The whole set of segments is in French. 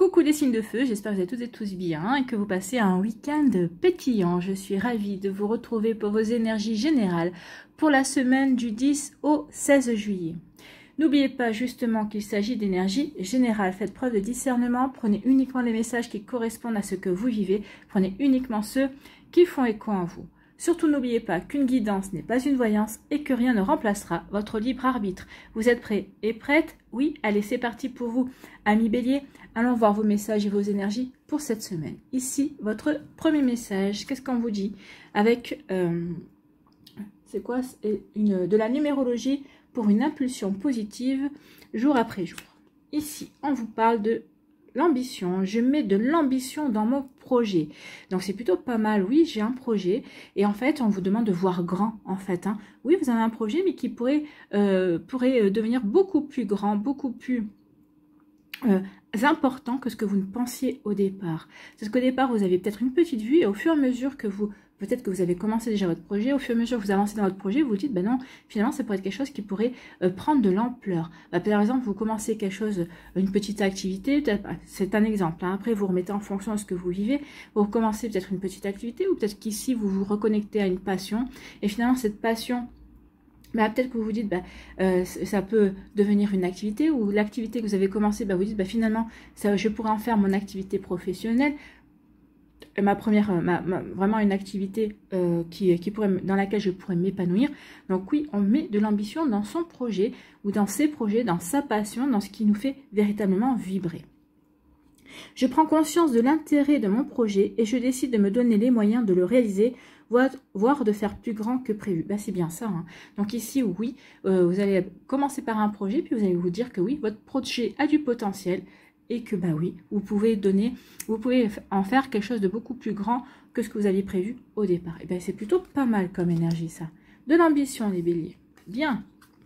Coucou les signes de feu, j'espère que vous êtes toutes et tous bien et que vous passez un week-end pétillant. Je suis ravie de vous retrouver pour vos énergies générales pour la semaine du 10 au 16 juillet. N'oubliez pas justement qu'il s'agit d'énergie générale. Faites preuve de discernement, prenez uniquement les messages qui correspondent à ce que vous vivez, prenez uniquement ceux qui font écho en vous. Surtout n'oubliez pas qu'une guidance n'est pas une voyance et que rien ne remplacera votre libre arbitre. Vous êtes prêts et prêtes? Oui, allez, c'est parti pour vous. Amis Bélier, allons voir vos messages et vos énergies pour cette semaine. Ici, votre premier message, qu'est-ce qu'on vous dit? Avec, c'est quoi? De la numérologie pour une impulsion positive jour après jour. Ici, on vous parle de l'ambition. Je mets de l'ambition dans mon projet. Donc, c'est plutôt pas mal. Oui, j'ai un projet. Et en fait, on vous demande de voir grand, en fait. Hein. Oui, vous avez un projet, mais qui pourrait devenir beaucoup plus grand, beaucoup plus important que ce que vous ne pensiez au départ. C'est qu'au départ, vous avez peut-être une petite vue et au fur et à mesure que peut-être que vous avez commencé déjà votre projet, au fur et à mesure que vous avancez dans votre projet, vous vous dites, ben non, finalement, ça pourrait être quelque chose qui pourrait prendre de l'ampleur. Par exemple, vous commencez quelque chose, une petite activité, c'est un exemple, hein. Après, vous remettez en fonction de ce que vous vivez, vous commencez peut-être une petite activité, ou peut-être qu'ici, vous vous reconnectez à une passion, et finalement, cette passion, peut-être que vous vous dites, ça peut devenir une activité, ou l'activité que vous avez commencé, vous dites, finalement, je pourrais en faire mon activité professionnelle, vraiment une activité dans laquelle je pourrais m'épanouir. Donc oui, on met de l'ambition dans son projet, ou dans ses projets, dans sa passion, dans ce qui nous fait véritablement vibrer. Je prends conscience de l'intérêt de mon projet et je décide de me donner les moyens de le réaliser, voire de faire plus grand que prévu. C'est bien ça. Hein. Donc ici, oui, vous allez commencer par un projet, puis vous allez vous dire que oui, votre projet a du potentiel et que oui, vous pouvez en faire quelque chose de beaucoup plus grand que ce que vous aviez prévu au départ. Et c'est plutôt pas mal comme énergie, ça. De l'ambition, les béliers. Bien.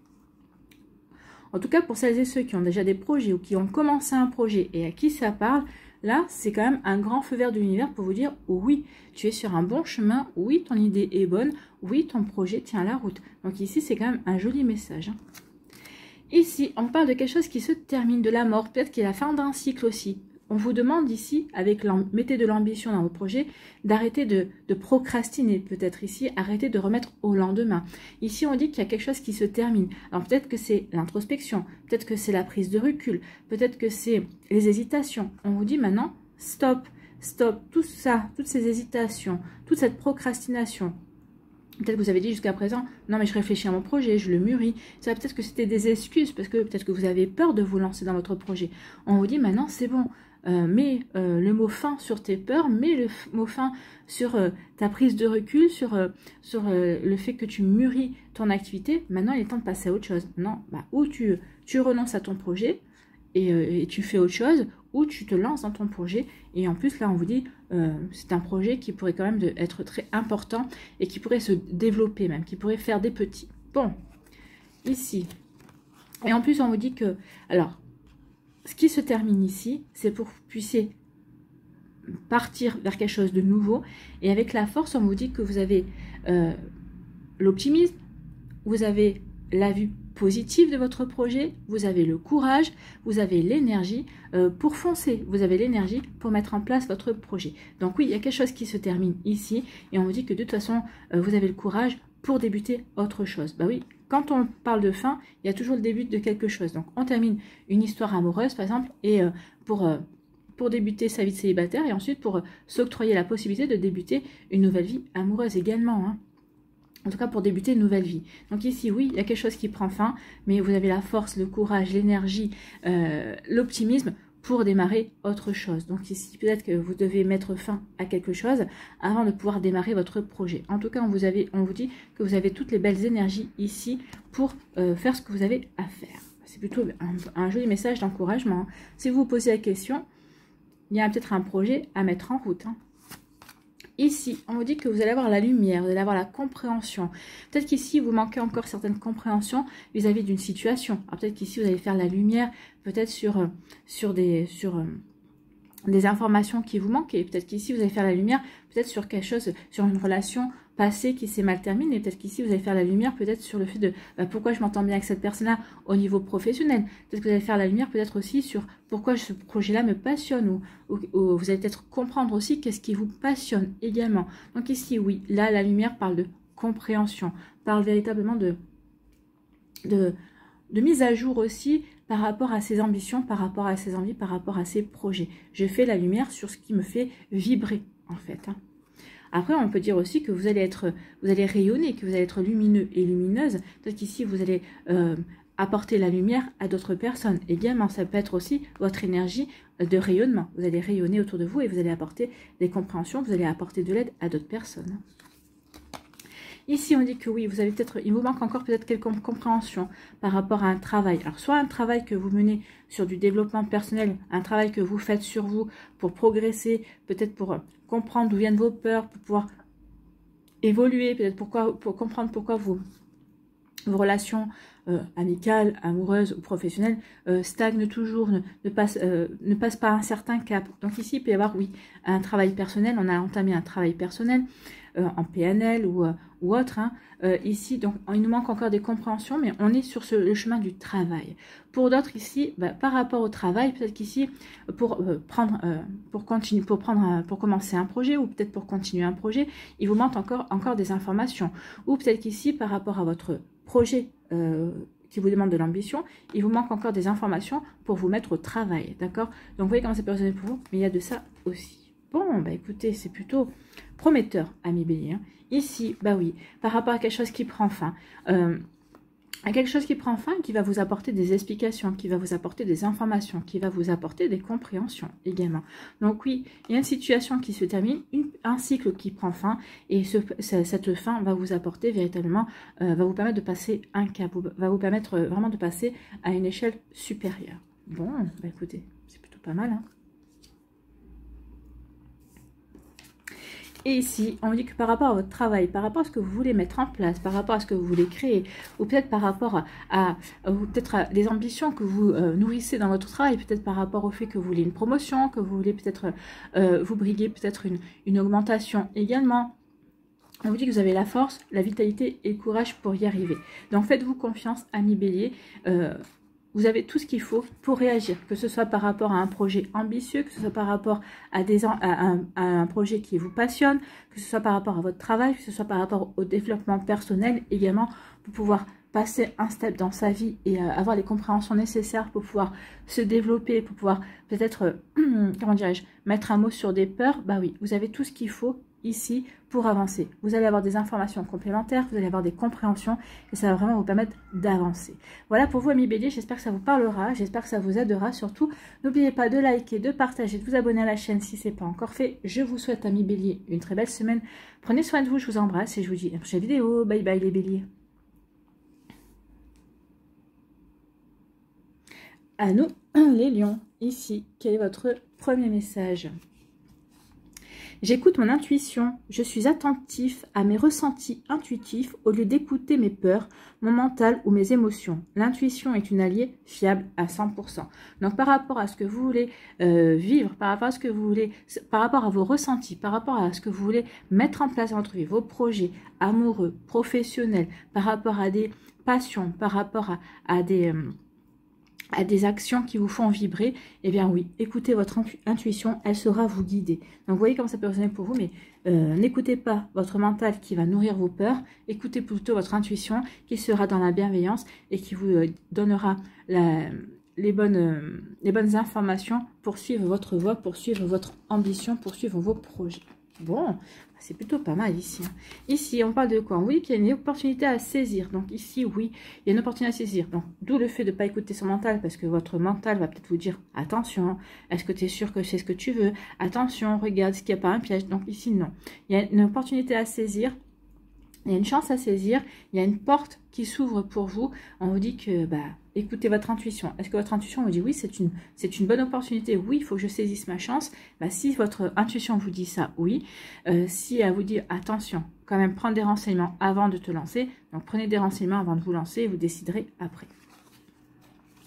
En tout cas, pour celles et ceux qui ont déjà des projets ou qui ont commencé un projet et à qui ça parle, là, c'est quand même un grand feu vert de l'univers pour vous dire oui, tu es sur un bon chemin, oui, ton idée est bonne, oui, ton projet tient la route. Donc ici, c'est quand même un joli message. Hein. Ici, on parle de quelque chose qui se termine, de la mort, peut-être qu'il y a la fin d'un cycle aussi. On vous demande ici, mettez de l'ambition dans vos projets, d'arrêter de procrastiner, peut-être ici, arrêter de remettre au lendemain. Ici, on dit qu'il y a quelque chose qui se termine. Alors peut-être que c'est l'introspection, peut-être que c'est la prise de recul, peut-être que c'est les hésitations. On vous dit maintenant, stop, tout ça, toutes ces hésitations, toute cette procrastination. Peut-être que vous avez dit jusqu'à présent, non mais je réfléchis à mon projet, je le mûris. Ça peut-être que c'était des excuses, parce que peut-être que vous avez peur de vous lancer dans votre projet. On vous dit maintenant, c'est bon. Mets le mot fin sur tes peurs, mets le mot fin sur ta prise de recul, sur le fait que tu mûris ton activité. Maintenant, il est temps de passer à autre chose. Non, ou tu renonces à ton projet et tu fais autre chose, ou tu te lances dans ton projet. Et en plus, là, on vous dit, c'est un projet qui pourrait quand même être très important et qui pourrait se développer même, qui pourrait faire des petits. Bon, ici. Et en plus, on vous dit que... Alors, ce qui se termine ici, c'est pour que vous puissiez partir vers quelque chose de nouveau. Et avec la force, on vous dit que vous avez l'optimisme, vous avez la vue positive de votre projet, vous avez le courage, vous avez l'énergie pour foncer, vous avez l'énergie pour mettre en place votre projet. Donc oui, il y a quelque chose qui se termine ici. Et on vous dit que de toute façon, vous avez le courage pour débuter autre chose. Oui, quand on parle de fin, il y a toujours le début de quelque chose. Donc, on termine une histoire amoureuse, par exemple, et pour débuter sa vie de célibataire, et ensuite pour s'octroyer la possibilité de débuter une nouvelle vie amoureuse également. Hein. En tout cas, pour débuter une nouvelle vie. Donc ici, oui, il y a quelque chose qui prend fin, mais vous avez la force, le courage, l'énergie, l'optimisme pour démarrer autre chose. Donc ici, peut-être que vous devez mettre fin à quelque chose avant de pouvoir démarrer votre projet. En tout cas, on vous dit que vous avez toutes les belles énergies ici pour faire ce que vous avez à faire. C'est plutôt un joli message d'encouragement. Si vous vous posez la question, il y a peut-être un projet à mettre en route. Hein. Ici, on vous dit que vous allez avoir la lumière, vous allez avoir la compréhension. Peut-être qu'ici, vous manquez encore certaines compréhensions vis-à-vis d'une situation. Peut-être qu'ici, vous allez faire la lumière, peut-être sur des informations qui vous manquent. Et peut-être qu'ici, vous allez faire la lumière, peut-être sur quelque chose, sur une relation passé qui s'est mal terminé. Peut-être qu'ici, vous allez faire la lumière peut-être sur le fait de pourquoi je m'entends bien avec cette personne-là au niveau professionnel. Peut-être que vous allez faire la lumière peut-être aussi sur pourquoi ce projet-là me passionne ou vous allez peut-être comprendre aussi qu'est-ce qui vous passionne également. Donc ici, oui, là, la lumière parle de compréhension, parle véritablement de mise à jour aussi par rapport à ses ambitions, par rapport à ses envies, par rapport à ses projets. Je fais la lumière sur ce qui me fait vibrer, en fait. Après, on peut dire aussi que vous allez rayonner, que vous allez être lumineux et lumineuse. Peut-être qu'ici, vous allez apporter la lumière à d'autres personnes. Également, ça peut être aussi votre énergie de rayonnement. Vous allez rayonner autour de vous et vous allez apporter des compréhensions, vous allez apporter de l'aide à d'autres personnes. Ici, on dit que oui, il vous manque encore peut-être quelques compréhensions par rapport à un travail. Alors, soit un travail que vous menez sur du développement personnel, un travail que vous faites sur vous pour progresser, peut-être pour comprendre d'où viennent vos peurs, pour pouvoir évoluer, peut-être pour comprendre pourquoi vos relations amicales, amoureuses ou professionnelles stagnent toujours, ne passent pas un certain cap. Donc ici, il peut y avoir, oui, un travail personnel. On a entamé un travail personnel en PNL ou autre. Ici, donc, il nous manque encore des compréhensions, mais on est sur le chemin du travail. Pour d'autres ici, par rapport au travail, peut-être qu'ici, pour commencer un projet ou peut-être pour continuer un projet, il vous manque encore des informations. Ou peut-être qu'ici, par rapport à votre projet qui vous demande de l'ambition, il vous manque encore des informations pour vous mettre au travail, d'accord? Donc, vous voyez comment c'est personnel pour vous, mais il y a de ça aussi. Bon, écoutez, c'est plutôt prometteur, ami Bélier. Ici, oui, par rapport à quelque chose qui prend fin, qui va vous apporter des explications, qui va vous apporter des informations, qui va vous apporter des compréhensions également. Donc oui, il y a une situation qui se termine, un cycle qui prend fin, et cette fin va vous apporter véritablement, va vous permettre de passer un cap, va vous permettre vraiment de passer à une échelle supérieure. Bon, écoutez, c'est plutôt pas mal, hein. Et ici, on dit que par rapport à votre travail, par rapport à ce que vous voulez mettre en place, par rapport à ce que vous voulez créer, ou peut-être par rapport à des ambitions que vous nourrissez dans votre travail, peut-être par rapport au fait que vous voulez une promotion, que vous voulez peut-être vous briguer peut-être une augmentation également. On vous dit que vous avez la force, la vitalité et le courage pour y arriver. Donc faites-vous confiance, ami Bélier. Vous avez tout ce qu'il faut pour réagir, que ce soit par rapport à un projet ambitieux, que ce soit par rapport à un projet qui vous passionne, que ce soit par rapport à votre travail, que ce soit par rapport au développement personnel également, pour pouvoir passer un step dans sa vie et avoir les compréhensions nécessaires pour pouvoir se développer, pour pouvoir peut-être, comment dirais-je, mettre un mot sur des peurs. Oui, vous avez tout ce qu'il faut ici pour avancer. Vous allez avoir des informations complémentaires, vous allez avoir des compréhensions et ça va vraiment vous permettre d'avancer. Voilà pour vous, amis Bélier, j'espère que ça vous parlera, j'espère que ça vous aidera. Surtout, n'oubliez pas de liker, de partager, de vous abonner à la chaîne si ce n'est pas encore fait. Je vous souhaite, amis Bélier, une très belle semaine. Prenez soin de vous, je vous embrasse et je vous dis à la prochaine vidéo. Bye bye les Béliers. À nous, les lions, ici, quel est votre premier message ? J'écoute mon intuition, je suis attentif à mes ressentis intuitifs au lieu d'écouter mes peurs, mon mental ou mes émotions. L'intuition est une alliée fiable à 100%. Donc par rapport à ce que vous voulez vivre, par rapport à ce que vous voulez, par rapport à vos ressentis, par rapport à ce que vous voulez mettre en place dans votre vie, vos projets amoureux, professionnels, par rapport à des passions, par rapport à des actions qui vous font vibrer, eh bien oui, écoutez votre intuition, elle saura vous guider. Donc vous voyez comment ça peut résonner pour vous, mais n'écoutez pas votre mental qui va nourrir vos peurs, écoutez plutôt votre intuition qui sera dans la bienveillance et qui vous donnera les bonnes informations pour suivre votre voie, pour suivre votre ambition, pour suivre vos projets. Bon, c'est plutôt pas mal ici. Ici, on parle de quoi? Oui, qu'il y a une opportunité à saisir. Donc ici, oui, il y a une opportunité à saisir. Donc, d'où le fait de ne pas écouter son mental, parce que votre mental va peut-être vous dire, attention, est-ce que tu es sûr que c'est ce que tu veux? Attention, regarde, est-ce qu'il n'y a pas un piège? Donc ici, non. Il y a une opportunité à saisir. Il y a une chance à saisir, il y a une porte qui s'ouvre pour vous. On vous dit que, écoutez votre intuition. Est-ce que votre intuition vous dit oui, c'est une bonne opportunité? Oui, il faut que je saisisse ma chance. Si votre intuition vous dit ça, oui. Si elle vous dit attention, quand même prendre des renseignements avant de te lancer. Donc prenez des renseignements avant de vous lancer et vous déciderez après.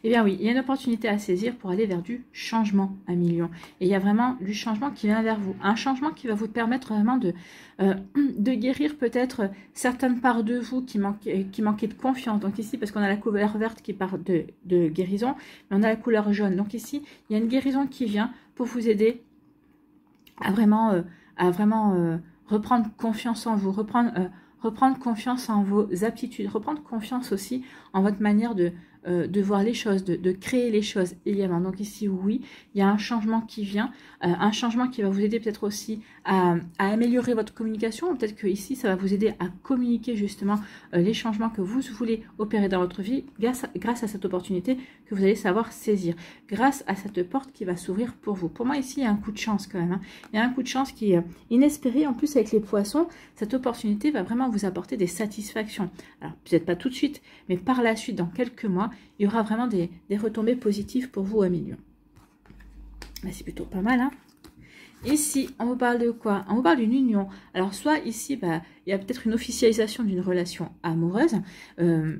Eh bien oui, il y a une opportunité à saisir pour aller vers du changement à million. Et il y a vraiment du changement qui vient vers vous. Un changement qui va vous permettre vraiment de guérir peut-être certaines parts de vous qui manquaient de confiance. Donc ici, parce qu'on a la couleur verte qui parle de guérison, mais on a la couleur jaune. Donc ici, il y a une guérison qui vient pour vous aider à vraiment reprendre confiance en vous, reprendre confiance en vos aptitudes, reprendre confiance aussi en votre manière de voir les choses, de créer les choses également. Donc ici, oui, il y a un changement qui vient, un changement qui va vous aider peut-être aussi à améliorer votre communication. Peut-être que ici, ça va vous aider à communiquer justement les changements que vous voulez opérer dans votre vie grâce à cette opportunité que vous allez savoir saisir, grâce à cette porte qui va s'ouvrir pour vous. Pour moi, ici, il y a un coup de chance quand même. Hein. Il y a un coup de chance qui est inespéré. En plus, avec les poissons, cette opportunité va vraiment vous apporter des satisfactions. Alors, peut-être pas tout de suite, mais par la suite, dans quelques mois, il y aura vraiment des retombées positives pour vous à million. C'est plutôt pas mal, hein. Ici, on vous parle de quoi? On vous parle d'une union. Alors, soit ici, il y a peut-être une officialisation d'une relation amoureuse, dans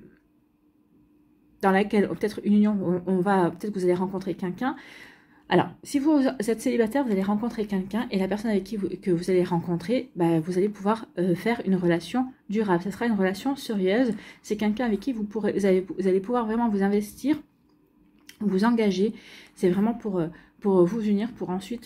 laquelle, peut-être une union, peut-être que vous allez rencontrer quelqu'un. Alors, si vous êtes célibataire, vous allez rencontrer quelqu'un et la personne avec qui que vous allez rencontrer, vous allez pouvoir faire une relation durable. Ce sera une relation sérieuse. C'est quelqu'un avec qui vous allez pouvoir vraiment vous investir, vous engager. C'est vraiment pour vous unir, pour ensuite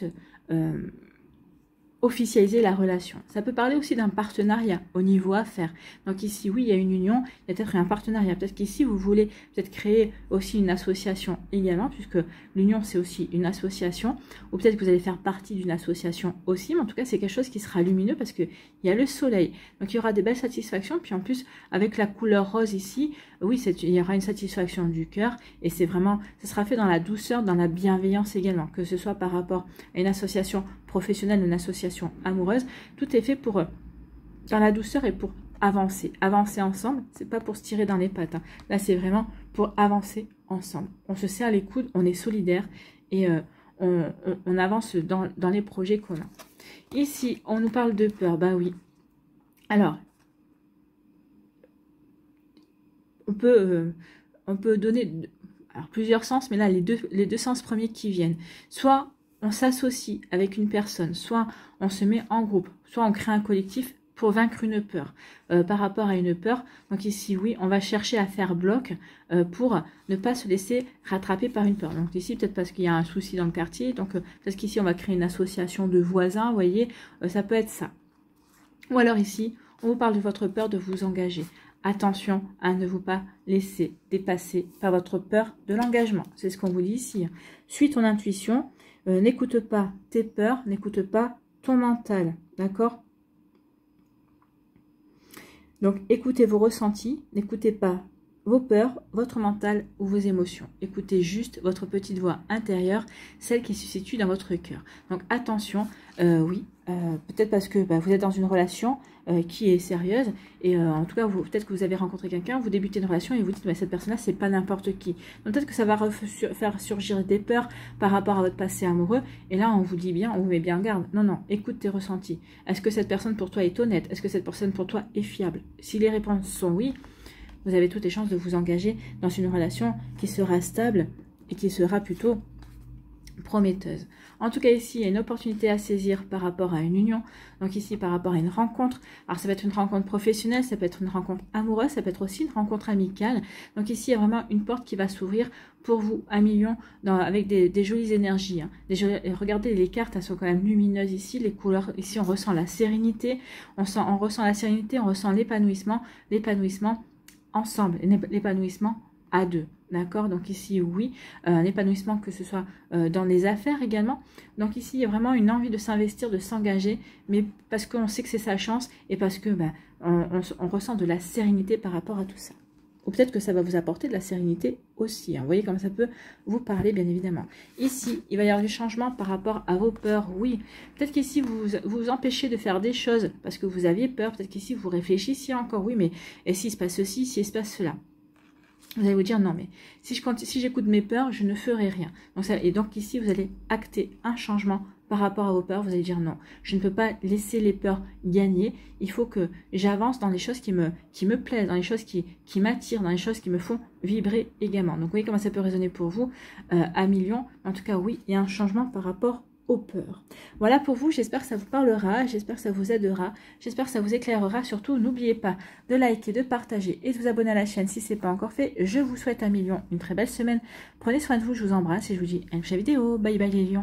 officialiser la relation. Ça peut parler aussi d'un partenariat au niveau affaires. Donc ici, oui, il y a une union, il y a peut-être un partenariat. Peut-être qu'ici, vous voulez peut-être créer aussi une association également, puisque l'union, c'est aussi une association. Ou peut-être que vous allez faire partie d'une association aussi. Mais en tout cas, c'est quelque chose qui sera lumineux parce qu'il y a le soleil. Donc, il y aura des belles satisfactions. Puis en plus, avec la couleur rose ici, oui, il y aura une satisfaction du cœur. Et c'est vraiment, ça sera fait dans la douceur, dans la bienveillance également. Que ce soit par rapport à une association professionnelle ou une association amoureuse, tout est fait pour dans la douceur et pour avancer ensemble. C'est pas pour se tirer dans les pattes, hein. Là c'est vraiment pour avancer ensemble. On se serre les coudes, on est solidaires et on avance dans les projets communs. Ici on nous parle de peur, oui, alors on peut donner plusieurs sens, mais là les deux sens premiers qui viennent, soit on s'associe avec une personne, soit on se met en groupe, soit on crée un collectif pour vaincre une peur, par rapport à une peur. Donc ici, oui, on va chercher à faire bloc pour ne pas se laisser rattraper par une peur. Donc ici, peut-être parce qu'il y a un souci dans le quartier, donc parce qu'ici, on va créer une association de voisins, vous voyez, ça peut être ça. Ou alors ici, on vous parle de votre peur de vous engager. Attention à ne vous pas laisser dépasser par votre peur de l'engagement. C'est ce qu'on vous dit ici. Suis ton intuition. N'écoute pas tes peurs, n'écoute pas ton mental, d'accord? Donc, écoutez vos ressentis, n'écoutez pas vos peurs, votre mental ou vos émotions. Écoutez juste votre petite voix intérieure, celle qui se situe dans votre cœur. Donc, attention, oui, peut-être parce que vous êtes dans une relation qui est sérieuse et en tout cas, peut-être que vous avez rencontré quelqu'un, vous débutez une relation et vous dites, cette personne-là, c'est pas n'importe qui. Donc, peut-être que ça va faire surgir des peurs par rapport à votre passé amoureux et là, on vous dit bien, on vous met bien en garde. Non, non, écoute tes ressentis. Est-ce que cette personne pour toi est honnête? Est-ce que cette personne pour toi est fiable? Si les réponses sont oui, vous avez toutes les chances de vous engager dans une relation qui sera stable et qui sera plutôt prometteuse. En tout cas, ici, il y a une opportunité à saisir par rapport à une union. Donc ici, par rapport à une rencontre. Alors, ça peut être une rencontre professionnelle, ça peut être une rencontre amoureuse, ça peut être aussi une rencontre amicale. Donc ici, il y a vraiment une porte qui va s'ouvrir pour vous à million avec des jolies énergies. Hein. Regardez, les cartes, elles sont quand même lumineuses ici. Les couleurs, ici, on ressent la sérénité. On ressent la sérénité, on ressent l'épanouissement ensemble, l'épanouissement à deux. D'accord? Donc ici, oui, un épanouissement que ce soit dans les affaires également. Donc ici, il y a vraiment une envie de s'investir, de s'engager, mais parce qu'on sait que c'est sa chance et parce que on ressent de la sérénité par rapport à tout ça. Ou peut-être que ça va vous apporter de la sérénité aussi. Hein. Vous voyez comme ça peut vous parler, bien évidemment. Ici, il va y avoir du changement par rapport à vos peurs, oui. Peut-être qu'ici, vous empêchez de faire des choses parce que vous aviez peur. Peut-être qu'ici, vous réfléchissiez encore, oui, mais et s'il se passe ceci, s'il se passe cela? Vous allez vous dire, non, mais si j'écoute mes peurs, je ne ferai rien. Donc ici, vous allez acter un changement par rapport à vos peurs, vous allez dire non, je ne peux pas laisser les peurs gagner, il faut que j'avance dans les choses qui me plaisent, dans les choses qui m'attirent, dans les choses qui me font vibrer également. Donc vous voyez comment ça peut résonner pour vous à millions. En tout cas oui, il y a un changement par rapport aux peurs. Voilà pour vous, j'espère que ça vous parlera, j'espère que ça vous aidera, j'espère que ça vous éclairera. Surtout, n'oubliez pas de liker, de partager et de vous abonner à la chaîne si ce n'est pas encore fait. Je vous souhaite un million, une très belle semaine. Prenez soin de vous, je vous embrasse et je vous dis à une prochaine vidéo. Bye bye les lions.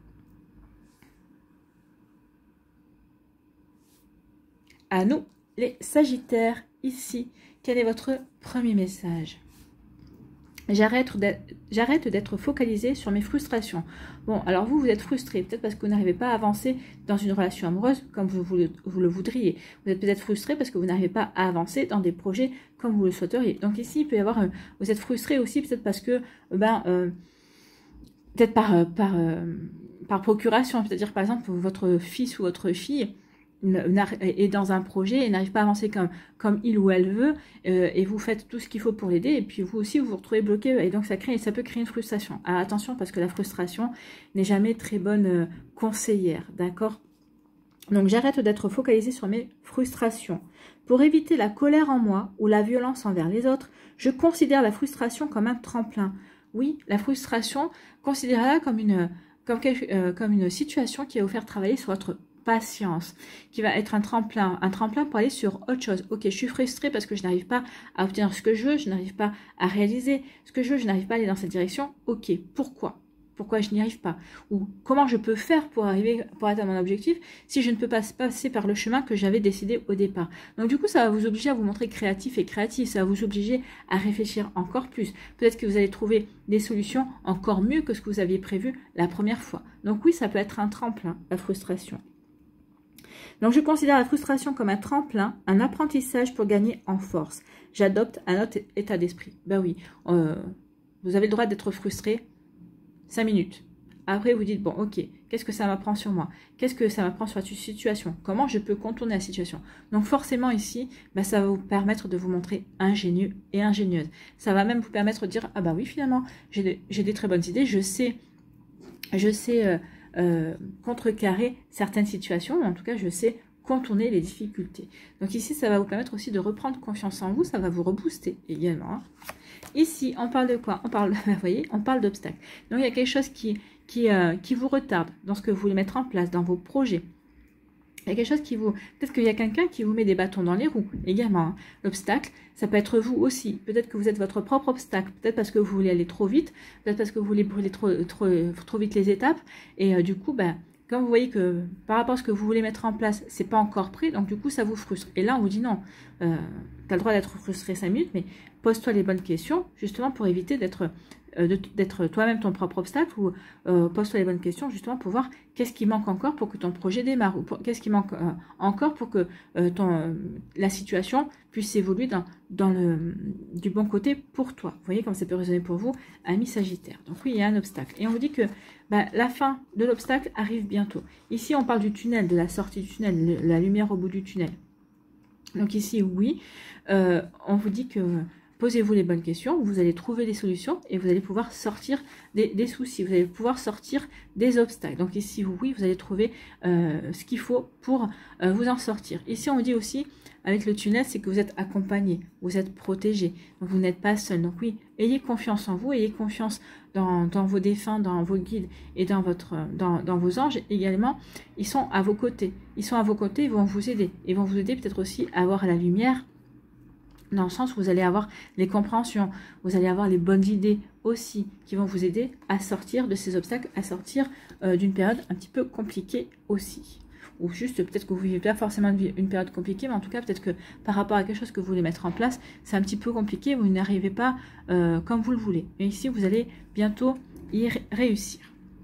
À nous, les Sagittaires, ici, quel est votre premier message? J'arrête d'être focalisée sur mes frustrations. Bon, alors vous êtes frustré, peut-être parce que vous n'arrivez pas à avancer dans une relation amoureuse comme vous le voudriez. Vous êtes peut-être frustré parce que vous n'arrivez pas à avancer dans des projets comme vous le souhaiteriez. Donc ici, il peut y avoir, vous êtes frustré aussi peut-être parce que, peut-être par procuration, c'est-à-dire par exemple votre fils ou votre fille est dans un projet et n'arrive pas à avancer comme il ou elle veut, et vous faites tout ce qu'il faut pour l'aider, et puis vous aussi vous vous retrouvez bloqué, et donc ça peut créer une frustration. Alors attention, parce que la frustration n'est jamais très bonne conseillère, d'accord? Donc j'arrête d'être focalisée sur mes frustrations. Pour éviter la colère en moi ou la violence envers les autres, je considère la frustration comme un tremplin. Oui, la frustration, considérez-la comme une situation qui va vous faire travailler sur votre patience, qui va être un tremplin pour aller sur autre chose. Ok, je suis frustrée parce que je n'arrive pas à obtenir ce que je veux, je n'arrive pas à réaliser ce que je veux, je n'arrive pas à aller dans cette direction. Ok, pourquoi je n'y arrive pas? Ou comment je peux faire pour atteindre mon objectif si je ne peux pas passer par le chemin que j'avais décidé au départ? Donc du coup, ça va vous obliger à vous montrer créatif et créatif, ça va vous obliger à réfléchir encore plus. Peut-être que vous allez trouver des solutions encore mieux que ce que vous aviez prévu la première fois. Donc oui, ça peut être un tremplin, la frustration. Donc, je considère la frustration comme un tremplin, un apprentissage pour gagner en force. J'adopte un autre état d'esprit. Ben oui, vous avez le droit d'être frustré 5 minutes. Après, vous dites, bon, ok, qu'est-ce que ça m'apprend sur moi? Qu'est-ce que ça m'apprend sur la situation? Comment je peux contourner la situation? Donc, forcément, ici, ben, ça va vous permettre de vous montrer ingénieux et ingénieuse. Ça va même vous permettre de dire, ah ben oui, finalement, j'ai des très bonnes idées, je sais contrecarrer certaines situations, en tout cas je sais contourner les difficultés. Donc ici ça va vous permettre aussi de reprendre confiance en vous, ça va vous rebooster également. Hein. Ici on parle de quoi? Vous voyez, on parle d'obstacles. Donc il y a quelque chose qui vous retarde dans ce que vous voulez mettre en place, dans vos projets. Il y a quelque chose qui vous... Peut-être qu'il y a quelqu'un qui vous met des bâtons dans les roues également. Hein. L'obstacle, ça peut être vous aussi. Peut-être que vous êtes votre propre obstacle. Peut-être parce que vous voulez aller trop vite. Peut-être parce que vous voulez brûler trop vite les étapes. Et du coup, ben, quand vous voyez que par rapport à ce que vous voulez mettre en place, c'est pas encore prêt. Donc du coup, ça vous frustre. Et là, on vous dit non. Tu as le droit d'être frustré 5 minutes, mais pose-toi les bonnes questions, justement pour éviter d'être toi-même ton propre obstacle, ou pose-toi les bonnes questions justement pour voir qu'est-ce qui manque encore pour que ton projet démarre, ou qu'est-ce qui manque encore pour que la situation puisse évoluer du bon côté pour toi. Vous voyez comme ça peut résonner pour vous, ami Sagittaire. Donc oui, il y a un obstacle. Et on vous dit que la fin de l'obstacle arrive bientôt. Ici, on parle du tunnel, de la sortie du tunnel, la lumière au bout du tunnel. Donc ici, oui, on vous dit que posez-vous les bonnes questions, vous allez trouver des solutions et vous allez pouvoir sortir des soucis, vous allez pouvoir sortir des obstacles. Donc ici, oui, vous allez trouver ce qu'il faut pour vous en sortir. Ici, on dit aussi, avec le tunnel, c'est que vous êtes accompagné, vous êtes protégé, donc vous n'êtes pas seul. Donc oui, ayez confiance en vous, ayez confiance dans vos défunts, dans vos guides et dans vos anges également. Ils sont à vos côtés, ils vont vous aider. Ils vont vous aider peut-être aussi à avoir la lumière, dans le sens où vous allez avoir les compréhensions, vous allez avoir les bonnes idées aussi, qui vont vous aider à sortir de ces obstacles, à sortir d'une période un petit peu compliquée aussi. Ou juste peut-être que vous ne vivez pas forcément une période compliquée, mais en tout cas peut-être que par rapport à quelque chose que vous voulez mettre en place, c'est un petit peu compliqué, vous n'arrivez pas comme vous le voulez. Mais ici, vous allez bientôt y réussir.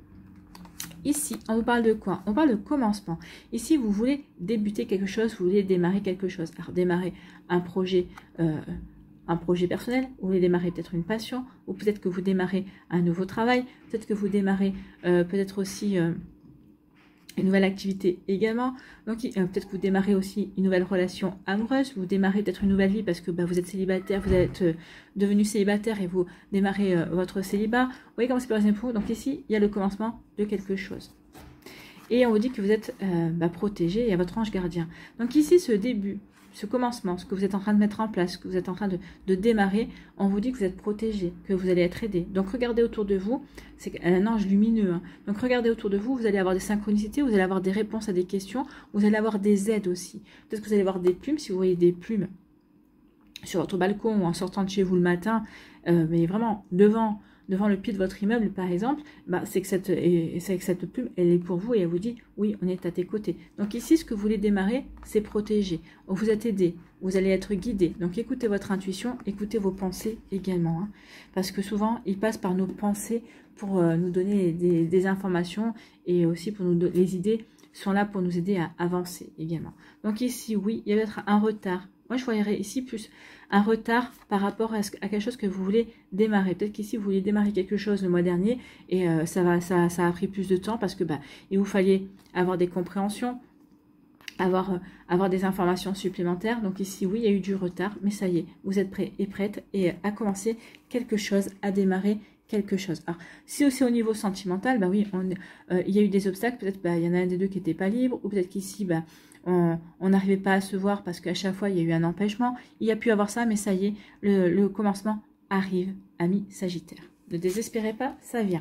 Ici, on vous parle de quoi? On parle de commencement. Ici, vous voulez débuter quelque chose, vous voulez démarrer quelque chose. Alors, démarrer un projet personnel, vous voulez démarrer peut-être une passion, ou peut-être que vous démarrez un nouveau travail, peut-être que vous démarrez peut-être aussi une nouvelle activité également. Donc, peut-être que vous démarrez aussi une nouvelle relation amoureuse, vous démarrez peut-être une nouvelle vie parce que vous êtes célibataire, vous êtes devenu célibataire et vous démarrez votre célibat. Vous voyez comment c'est passé pour vous. Donc ici, il y a le commencement de quelque chose. Et on vous dit que vous êtes protégé et à votre ange gardien. Donc ici, ce début, ce commencement, ce que vous êtes en train de mettre en place, ce que vous êtes en train de démarrer, on vous dit que vous êtes protégé, que vous allez être aidé. Donc regardez autour de vous, c'est un ange lumineux. Hein. Donc regardez autour de vous, vous allez avoir des synchronicités, vous allez avoir des réponses à des questions, vous allez avoir des aides aussi. Peut-être que vous allez avoir des plumes, si vous voyez des plumes sur votre balcon ou en sortant de chez vous le matin, mais vraiment devant le pied de votre immeuble, par exemple, c'est que cette plume, elle est pour vous et elle vous dit, oui, on est à tes côtés. Donc ici, ce que vous voulez démarrer, c'est protéger. On vous a aidé, vous allez être guidé. Donc écoutez votre intuition, écoutez vos pensées également. Hein, parce que souvent, ils passent par nos pensées pour nous donner des informations et aussi pour nous donner les idées sont là pour nous aider à avancer également. Donc ici, oui, il y a peut-être un retard. Moi, je voyais ici plus un retard par rapport à quelque chose que vous voulez démarrer. Peut-être qu'ici, vous vouliez démarrer quelque chose le mois dernier et ça a pris plus de temps parce que il vous fallait avoir des compréhensions, avoir des informations supplémentaires. Donc ici, oui, il y a eu du retard, mais ça y est, vous êtes prêts et prêtes et à commencer quelque chose, à démarrer quelque chose. Alors, si aussi au niveau sentimental, oui, il y a eu des obstacles, peut-être il y en a un des deux qui n'était pas libre, ou peut-être qu'ici, on n'arrivait pas à se voir parce qu'à chaque fois, il y a eu un empêchement. Il y a pu avoir ça, mais ça y est, le commencement arrive, ami Sagittaire. Ne désespérez pas, ça vient.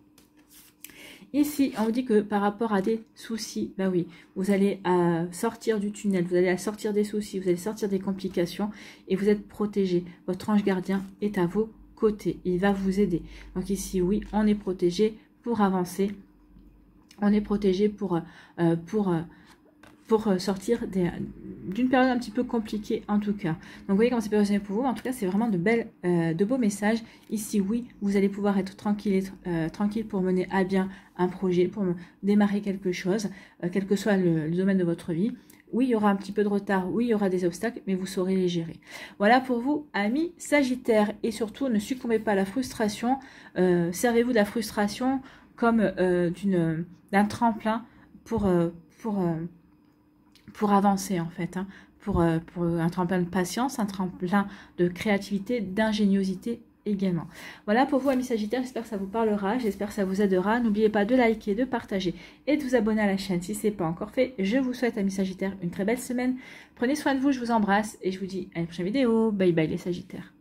Ici, on vous dit que par rapport à des soucis, oui, vous allez sortir du tunnel, vous allez sortir des soucis, vous allez sortir des complications et vous êtes protégé. Votre ange gardien est à vos côtés, il va vous aider. Donc ici, oui, on est protégé pour avancer, on est protégé pour sortir d'une période un petit peu compliquée en tout cas. Donc vous voyez comment c'est personnel pour vous. En tout cas, c'est vraiment de beaux messages. Ici, oui, vous allez pouvoir être tranquille pour mener à bien un projet, pour démarrer quelque chose, quel que soit le domaine de votre vie. Oui, il y aura un petit peu de retard, oui, il y aura des obstacles, mais vous saurez les gérer. Voilà pour vous, amis Sagittaires. Et surtout, ne succombez pas à la frustration. Servez-vous de la frustration comme d'un tremplin pour avancer en fait, hein, pour un tremplin de patience, un tremplin de créativité, d'ingéniosité également. Voilà pour vous, amis Sagittaires, j'espère que ça vous parlera, j'espère que ça vous aidera. N'oubliez pas de liker, de partager et de vous abonner à la chaîne si ce n'est pas encore fait. Je vous souhaite, amis Sagittaires, une très belle semaine. Prenez soin de vous, je vous embrasse et je vous dis à une prochaine vidéo. Bye bye les Sagittaires.